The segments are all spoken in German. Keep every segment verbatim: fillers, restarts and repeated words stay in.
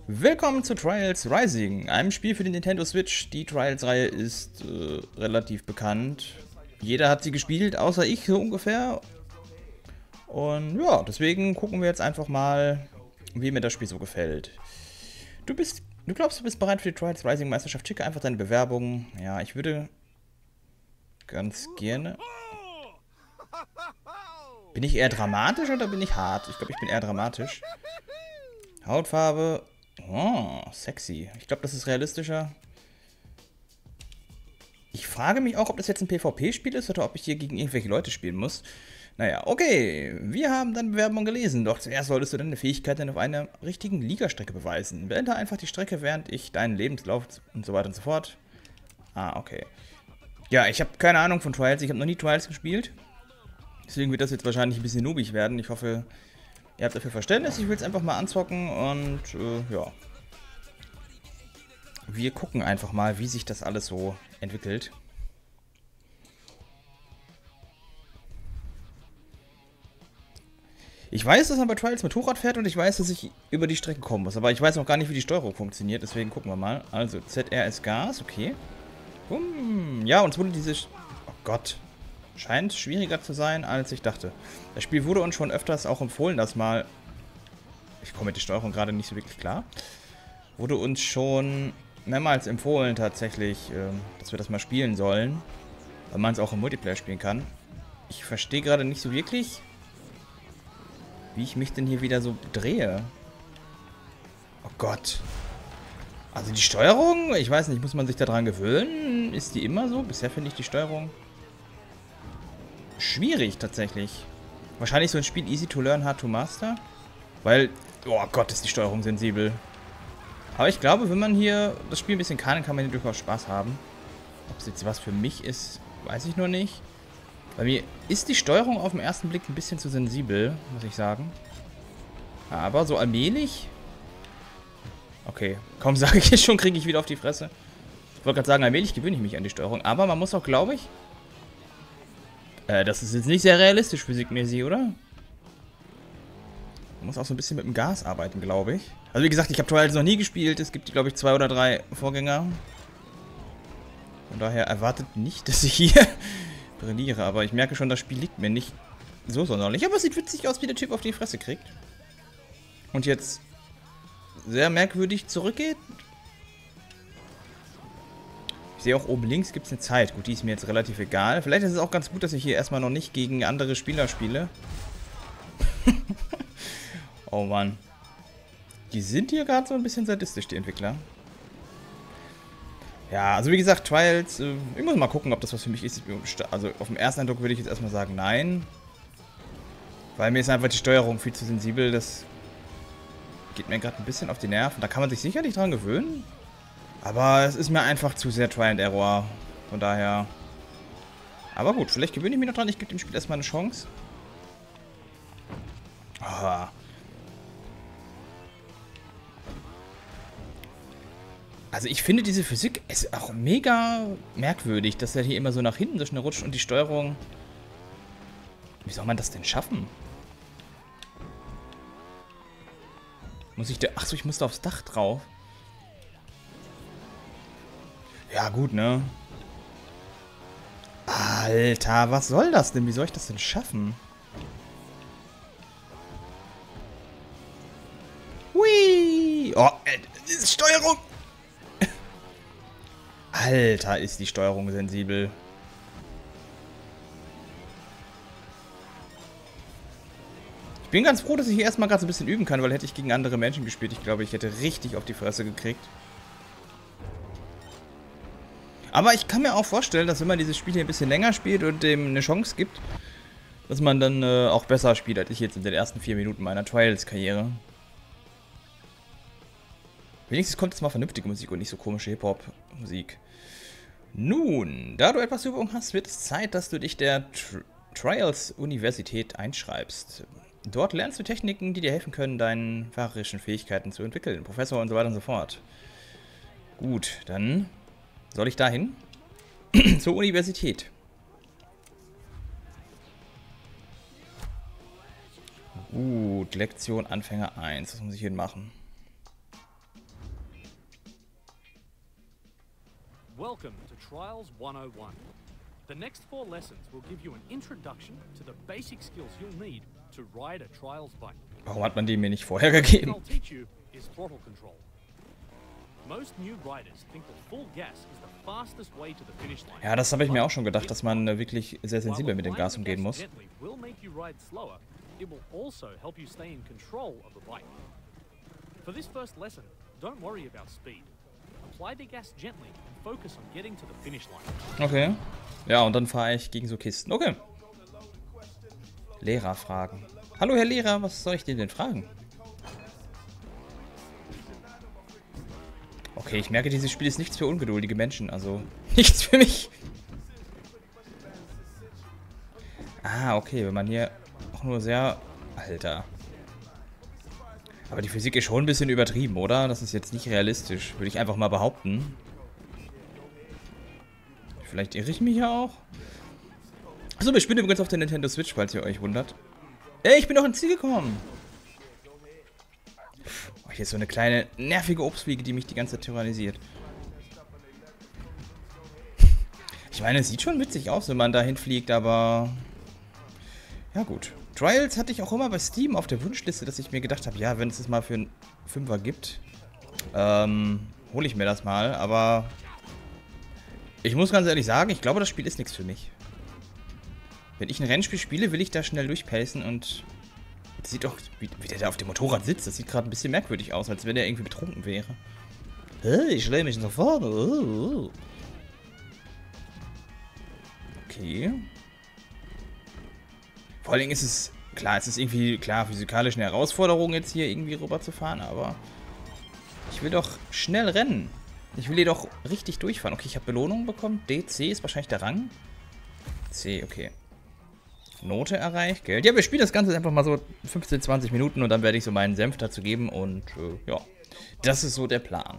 Willkommen zu Trials Rising, einem Spiel für die Nintendo Switch. Die Trials-Reihe ist äh, relativ bekannt. Jeder hat sie gespielt, außer ich so ungefähr. Und ja, deswegen gucken wir jetzt einfach mal, wie mir das Spiel so gefällt. Du bist, du glaubst, du bist bereit für die Trials Rising Meisterschaft? Schicke einfach deine Bewerbung. Ja, ich würde ganz gerne... Bin ich eher dramatisch oder bin ich hart? Ich glaube, ich bin eher dramatisch. Hautfarbe... Oh, sexy. Ich glaube, das ist realistischer. Ich frage mich auch, ob das jetzt ein PvP-Spiel ist oder ob ich hier gegen irgendwelche Leute spielen muss. Naja, okay. Wir haben deine Bewerbung gelesen. Doch zuerst solltest du deine Fähigkeiten auf einer richtigen Ligastrecke beweisen. Beende einfach die Strecke, während ich deinen Lebenslauf und so weiter und so fort. Ah, okay. Ja, ich habe keine Ahnung von Trials. Ich habe noch nie Trials gespielt. Deswegen wird das jetzt wahrscheinlich ein bisschen noobig werden. Ich hoffe... Ihr habt dafür Verständnis, ich will es einfach mal anzocken und äh, ja. Wir gucken einfach mal, wie sich das alles so entwickelt. Ich weiß, dass man bei Trials mit Hochrad fährt und ich weiß, dass ich über die Strecke kommen muss. Aber ich weiß noch gar nicht, wie die Steuerung funktioniert, deswegen gucken wir mal. Also, Z R ist Gas, okay. Bumm. Ja, uns wurde diese... Oh Gott. Scheint schwieriger zu sein, als ich dachte. Das Spiel wurde uns schon öfters auch empfohlen, dass mal... Ich komme mit der Steuerung gerade nicht so wirklich klar. Wurde uns schon mehrmals empfohlen tatsächlich, dass wir das mal spielen sollen. Weil man es auch im Multiplayer spielen kann. Ich verstehe gerade nicht so wirklich, wie ich mich denn hier wieder so drehe. Oh Gott. Also die Steuerung, ich weiß nicht, muss man sich daran gewöhnen? Ist die immer so? Bisher finde ich die Steuerung... schwierig tatsächlich. Wahrscheinlich so ein Spiel easy to learn, hard to master. Weil, oh Gott, ist die Steuerung sensibel. Aber ich glaube, wenn man hier das Spiel ein bisschen kann, kann man hier durchaus Spaß haben. Ob es jetzt was für mich ist, weiß ich nur nicht. Bei mir ist die Steuerung auf den ersten Blick ein bisschen zu sensibel, muss ich sagen. Aber so allmählich... Okay, kaum sage ich es schon, kriege ich wieder auf die Fresse. Ich wollte gerade sagen, allmählich gewöhne ich mich an die Steuerung. Aber man muss auch, glaube ich... Das ist jetzt nicht sehr realistisch physikmäßig, oder? Man muss auch so ein bisschen mit dem Gas arbeiten, glaube ich. Also wie gesagt, ich habe Trials noch nie gespielt. Es gibt, glaube ich, zwei oder drei Vorgänger. Von daher erwartet nicht, dass ich hier brilliere. Aber ich merke schon, das Spiel liegt mir nicht so sonderlich. Aber es sieht witzig aus, wie der Typ auf die Fresse kriegt. Und jetzt sehr merkwürdig zurückgeht. Ich sehe auch oben links gibt es eine Zeit. Gut, die ist mir jetzt relativ egal. Vielleicht ist es auch ganz gut, dass ich hier erstmal noch nicht gegen andere Spieler spiele. Oh Mann. Die sind hier gerade so ein bisschen sadistisch, die Entwickler. Ja, also wie gesagt, Trials, äh, ich muss mal gucken, ob das was für mich ist. Also auf den ersten Eindruck würde ich jetzt erstmal sagen, nein. Weil mir ist einfach die Steuerung viel zu sensibel. Das geht mir gerade ein bisschen auf die Nerven. Da kann man sich sicherlich dran gewöhnen. Aber es ist mir einfach zu sehr Try and Error. Von daher. Aber gut, vielleicht gewöhne ich mich noch dran. Ich gebe dem Spiel erstmal eine Chance. Ah. Also ich finde diese Physik ist auch mega merkwürdig, dass er hier immer so nach hinten so schnell rutscht und die Steuerung... Wie soll man das denn schaffen? Muss ich da... Achso, ich muss da aufs Dach drauf. Ja, gut, ne? Alter, was soll das denn? Wie soll ich das denn schaffen? Hui! Oh, äh, ist Steuerung! Alter, ist die Steuerung sensibel. Ich bin ganz froh, dass ich hier erstmal gerade so ein bisschen üben kann, weil hätte ich gegen andere Menschen gespielt, ich glaube, ich hätte richtig auf die Fresse gekriegt. Aber ich kann mir auch vorstellen, dass wenn man dieses Spiel hier ein bisschen länger spielt und dem eine Chance gibt, dass man dann äh, auch besser spielt, als ich jetzt in den ersten vier Minuten meiner Trials-Karriere. Wenigstens kommt jetzt mal vernünftige Musik und nicht so komische Hip-Hop-Musik. Nun, da du etwas Übung hast, wird es Zeit, dass du dich der Tri Trials-Universität einschreibst. Dort lernst du Techniken, die dir helfen können, deine fahrerischen Fähigkeiten zu entwickeln. Professor und so weiter und so fort. Gut, dann... Soll ich dahin? Zur Universität. Gut, Lektion Anfänger eins. Was muss ich hier machen? Welcome to Trials one oh one. The next four lessons will give you an introduction to the basic skills you'll need to ride a Trials bike. Warum hat man die mir nicht vorher gegeben? What I'll teach you is throttle control. Most new riders think that full gas is the fastest way to the finish line. Ja, das habe ich mir auch schon gedacht, dass man äh, wirklich sehr sensibel mit dem Gas umgehen muss. Will make you ride slower. It will also help you stay in control of the bike. For this first lesson, don't worry about speed. Apply the gas gently and focus on getting to the finish line. Okay. Ja, und dann fahre ich gegen so Kisten. Okay. Lehrer fragen. Hallo, Herr Lehrer, was soll ich denn denn fragen? Okay, ich merke, dieses Spiel ist nichts für ungeduldige Menschen. Also, nichts für mich. Ah, okay, wenn man hier auch nur sehr... Alter. Aber die Physik ist schon ein bisschen übertrieben, oder? Das ist jetzt nicht realistisch. Würde ich einfach mal behaupten. Vielleicht irre ich mich ja auch. Achso, wir spielen übrigens auf der Nintendo Switch, falls ihr euch wundert. Ey, ich bin doch ins Ziel gekommen. Oh, hier ist so eine kleine, nervige Obstfliege, die mich die ganze Zeit tyrannisiert. Ich meine, es sieht schon witzig aus, wenn man dahin fliegt, aber... Ja gut. Trials hatte ich auch immer bei Steam auf der Wunschliste, dass ich mir gedacht habe, ja, wenn es das mal für einen Fünfer gibt, ähm, hole ich mir das mal, aber... Ich muss ganz ehrlich sagen, ich glaube, das Spiel ist nichts für mich. Wenn ich ein Rennspiel spiele, will ich da schnell durchpacen und... Das sieht doch, wie, wie der da auf dem Motorrad sitzt, das sieht gerade ein bisschen merkwürdig aus, als wenn der irgendwie betrunken wäre. Hey, ich stelle mich nach vorne. Oh. Okay. Vor allen Dingen ist es, klar, es ist irgendwie, klar, physikalisch eine Herausforderung, jetzt hier irgendwie rüber zu fahren, aber... Ich will doch schnell rennen. Ich will hier doch richtig durchfahren. Okay, ich habe Belohnung bekommen. D, C ist wahrscheinlich der Rang. C, okay. Note erreicht, Geld. Ja, wir spielen das Ganze einfach mal so fünfzehn, zwanzig Minuten und dann werde ich so meinen Senf dazu geben und äh, ja, das ist so der Plan.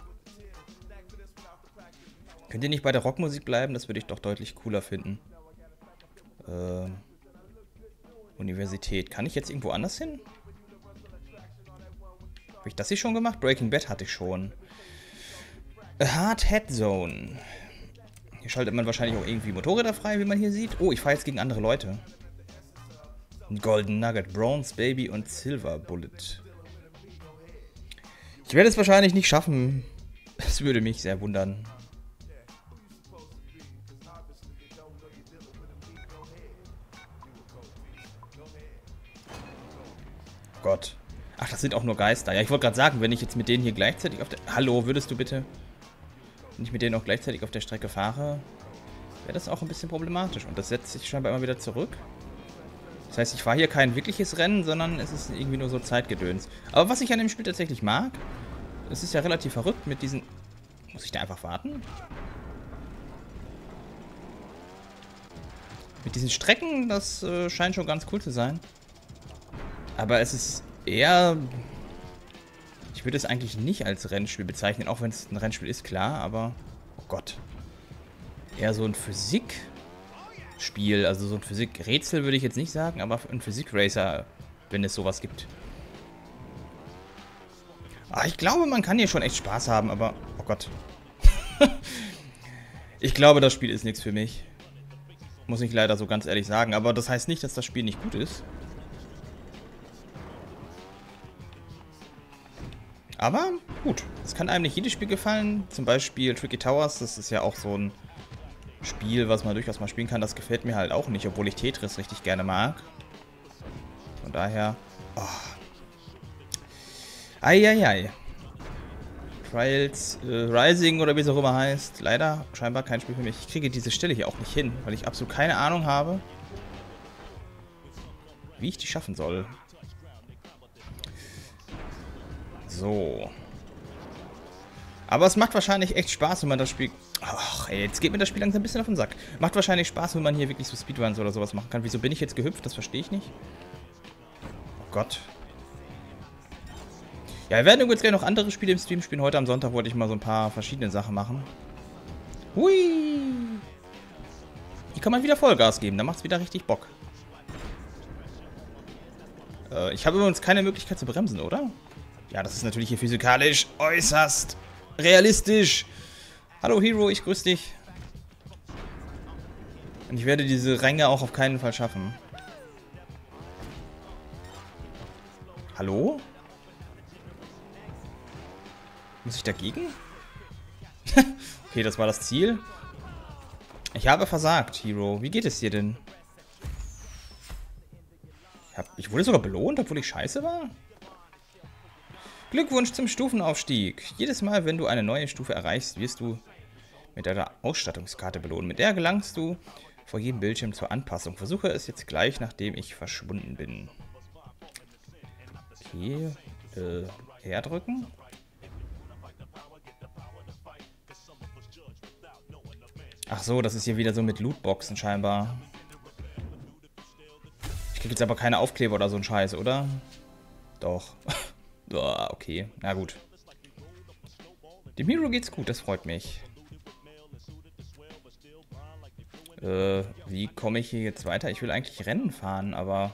Könnt ihr nicht bei der Rockmusik bleiben? Das würde ich doch deutlich cooler finden. Äh, Universität. Kann ich jetzt irgendwo anders hin? Habe ich das hier schon gemacht? Breaking Bad hatte ich schon. A Hard Head Zone. Hier schaltet man wahrscheinlich auch irgendwie Motorräder frei, wie man hier sieht. Oh, ich fahre jetzt gegen andere Leute. Golden Nugget, Bronze Baby und Silver Bullet. Ich werde es wahrscheinlich nicht schaffen. Das würde mich sehr wundern. Gott. Ach, das sind auch nur Geister. Ja, ich wollte gerade sagen, wenn ich jetzt mit denen hier gleichzeitig auf der... Hallo, würdest du bitte... Wenn ich mit denen auch gleichzeitig auf der Strecke fahre, wäre das auch ein bisschen problematisch. Und das setzt sich scheinbar immer wieder zurück. Das heißt, ich fahre hier kein wirkliches Rennen, sondern es ist irgendwie nur so Zeitgedöns. Aber was ich an dem Spiel tatsächlich mag, es ist ja relativ verrückt mit diesen... Muss ich da einfach warten? Mit diesen Strecken, das äh, scheint schon ganz cool zu sein. Aber es ist eher... Ich würde es eigentlich nicht als Rennspiel bezeichnen, auch wenn es ein Rennspiel ist, klar, aber... Oh Gott. Eher so ein Physikspiel, also so ein Physikrätsel würde ich jetzt nicht sagen, aber ein Physikracer, wenn es sowas gibt. Ah, ich glaube, man kann hier schon echt Spaß haben, aber... Oh Gott. Ich glaube, das Spiel ist nichts für mich. Muss ich leider so ganz ehrlich sagen, aber das heißt nicht, dass das Spiel nicht gut ist. Aber gut, es kann einem nicht jedes Spiel gefallen. Zum Beispiel Tricky Towers, das ist ja auch so ein Spiel, was man durchaus mal spielen kann. Das gefällt mir halt auch nicht, obwohl ich Tetris richtig gerne mag. Von daher... Oh. Eieiei. Trials äh, Rising oder wie es auch immer heißt. Leider scheinbar kein Spiel für mich. Ich kriege diese Stelle hier auch nicht hin, weil ich absolut keine Ahnung habe, wie ich die schaffen soll. So. Aber es macht wahrscheinlich echt Spaß, wenn man das Spiel... Ach, ey, jetzt geht mir das Spiel langsam ein bisschen auf den Sack. Macht wahrscheinlich Spaß, wenn man hier wirklich so Speedruns oder sowas machen kann. Wieso bin ich jetzt gehüpft? Das verstehe ich nicht. Oh Gott. Ja, wir werden übrigens gleich noch andere Spiele im Stream spielen. Heute am Sonntag wollte ich mal so ein paar verschiedene Sachen machen. Hui. Hier kann man wieder Vollgas geben. Da macht es wieder richtig Bock. Äh, ich habe übrigens keine Möglichkeit zu bremsen, oder? Ja, das ist natürlich hier physikalisch äußerst realistisch. Hallo Hero, ich grüße dich. Und ich werde diese Ränge auch auf keinen Fall schaffen. Hallo? Muss ich dagegen? Okay, das war das Ziel. Ich habe versagt, Hero. Wie geht es dir denn? Ich, hab, ich wurde sogar belohnt, obwohl ich scheiße war? Glückwunsch zum Stufenaufstieg. Jedes Mal, wenn du eine neue Stufe erreichst, wirst du mit deiner Ausstattungskarte belohnt. Mit der gelangst du vor jedem Bildschirm zur Anpassung. Versuche es jetzt gleich, nachdem ich verschwunden bin. Okay, äh, R drücken. Ach so, das ist hier wieder so mit Lootboxen scheinbar. Ich krieg jetzt aber keine Aufkleber oder so ein Scheiß, oder? Doch. Oh, okay, na gut. Dem Hero geht's gut, das freut mich. Äh, wie komme ich hier jetzt weiter? Ich will eigentlich Rennen fahren, aber...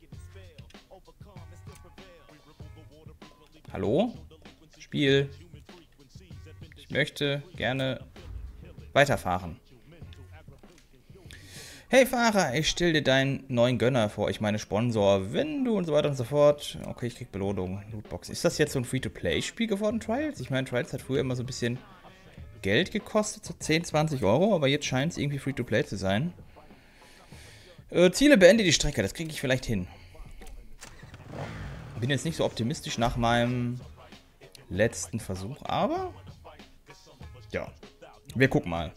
Hallo? Spiel. Ich möchte gerne weiterfahren. Hey Fahrer, ich stelle dir deinen neuen Gönner vor, ich meine Sponsor, wenn du und so weiter und so fort. Okay, ich krieg Belohnung, Lootbox. Ist das jetzt so ein Free-to-Play-Spiel geworden, Trials? Ich meine, Trials hat früher immer so ein bisschen Geld gekostet, so zehn, zwanzig Euro, aber jetzt scheint es irgendwie Free-to-Play zu sein. Äh, Ziele, beende die Strecke, das kriege ich vielleicht hin. Bin jetzt nicht so optimistisch nach meinem letzten Versuch, aber ja, wir gucken mal.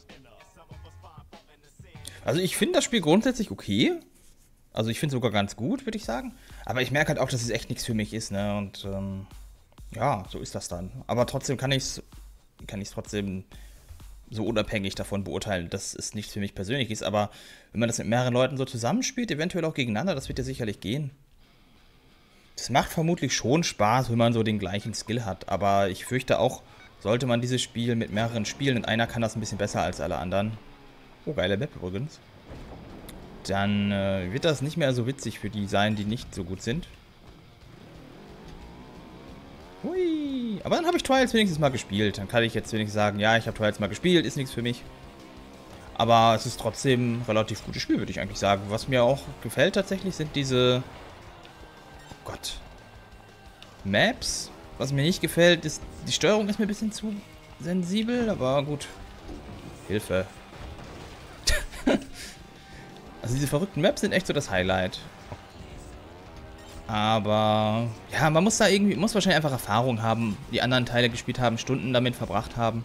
Also ich finde das Spiel grundsätzlich okay. Also ich finde es sogar ganz gut, würde ich sagen. Aber ich merke halt auch, dass es echt nichts für mich ist, ne? Und ähm, ja, so ist das dann. Aber trotzdem kann ich es kann ich es trotzdem so unabhängig davon beurteilen, dass es nichts für mich persönlich ist. Aber wenn man das mit mehreren Leuten so zusammenspielt, eventuell auch gegeneinander, das wird ja sicherlich gehen. Das macht vermutlich schon Spaß, wenn man so den gleichen Skill hat. Aber ich fürchte auch, sollte man dieses Spiel mit mehreren spielen und einer kann das ein bisschen besser als alle anderen. Oh, geile Map übrigens. Dann äh, wird das nicht mehr so witzig für die sein, die nicht so gut sind. Hui. Aber dann habe ich Trials wenigstens mal gespielt. Dann kann ich jetzt wenigstens sagen, ja, ich habe Trials mal gespielt, ist nichts für mich. Aber es ist trotzdem ein relativ gutes Spiel, würde ich eigentlich sagen. Was mir auch gefällt tatsächlich, sind diese... Oh Gott. Maps. Was mir nicht gefällt, ist... Die Steuerung ist mir ein bisschen zu sensibel, aber gut. Hilfe. Also diese verrückten Maps sind echt so das Highlight. Aber ja, man muss da irgendwie, muss wahrscheinlich einfach Erfahrung haben, die anderen Teile gespielt haben, Stunden damit verbracht haben.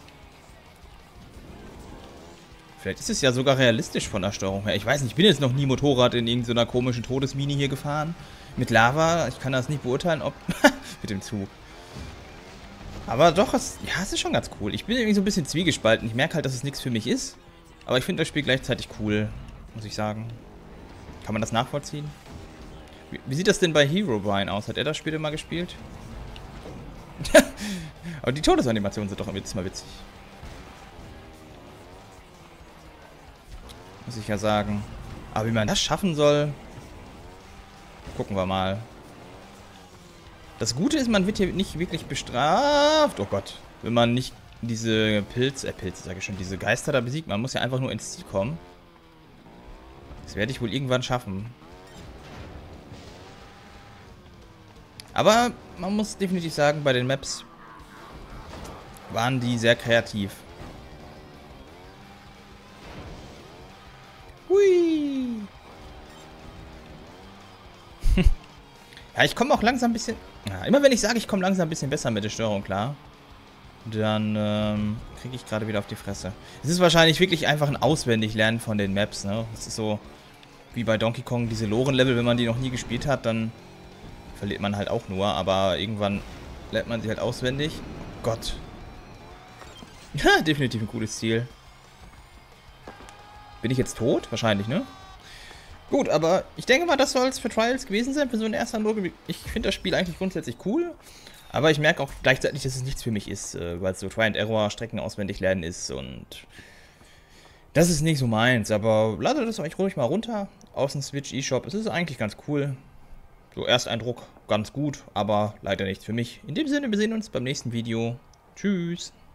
Vielleicht ist es ja sogar realistisch von der Steuerung her. Ich weiß nicht, ich bin jetzt noch nie Motorrad in irgendeiner komischen Todesmine hier gefahren. Mit Lava, ich kann das nicht beurteilen, ob... mit dem Zug. Aber doch, es, ja, es ist schon ganz cool. Ich bin irgendwie so ein bisschen zwiegespalten. Ich merke halt, dass es nichts für mich ist. Aber ich finde das Spiel gleichzeitig cool, muss ich sagen. Kann man das nachvollziehen? Wie, wie sieht das denn bei Herobrine aus? Hat er das Spiel mal gespielt? Aber die Todesanimationen sind doch jetzt mal witzig. Muss ich ja sagen. Aber wie man das schaffen soll, gucken wir mal. Das Gute ist, man wird hier nicht wirklich bestraft. Oh Gott. Wenn man nicht diese Pilze, äh Pilze sage ich schon, diese Geister da besiegt. Man muss ja einfach nur ins Ziel kommen. Das werde ich wohl irgendwann schaffen. Aber man muss definitiv sagen, bei den Maps waren die sehr kreativ. Hui. Ja, ich komme auch langsam ein bisschen... Ja, immer wenn ich sage, ich komme langsam ein bisschen besser mit der Steuerung klar, dann ähm, kriege ich gerade wieder auf die Fresse. Es ist wahrscheinlich wirklich einfach ein Auswendiglernen von den Maps, ne? Es ist so wie bei Donkey Kong, diese Loren-Level, wenn man die noch nie gespielt hat, dann verliert man halt auch nur, aber irgendwann lernt man sie halt auswendig. Oh Gott. Ja, definitiv ein cooles Ziel. Bin ich jetzt tot? Wahrscheinlich, ne? Gut, aber ich denke mal, das soll es für Trials gewesen sein, für so eine erste Eindruck. Ich finde das Spiel eigentlich grundsätzlich cool, aber ich merke auch gleichzeitig, dass es nichts für mich ist, weil es so Try-and-Error, Strecken auswendig lernen ist und das ist nicht so meins, aber ladet es euch ruhig mal runter aus dem Switch eShop. Es ist eigentlich ganz cool. So, Ersteindruck ganz gut, aber leider nichts für mich. In dem Sinne, wir sehen uns beim nächsten Video. Tschüss.